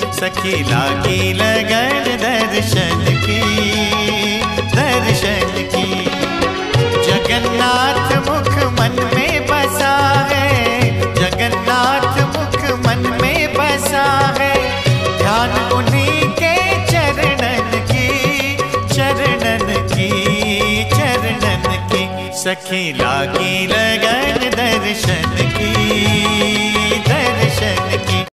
सखी लागी लगन दर्शन की, दर्शन की। जगन्नाथ मुख मन में बसा है, जगन्नाथ मुख मन में बसा है, ध्यान उन्हीं के चरणन की, चरणन की, चरणन की। सखी लागी लगन दर्शन की।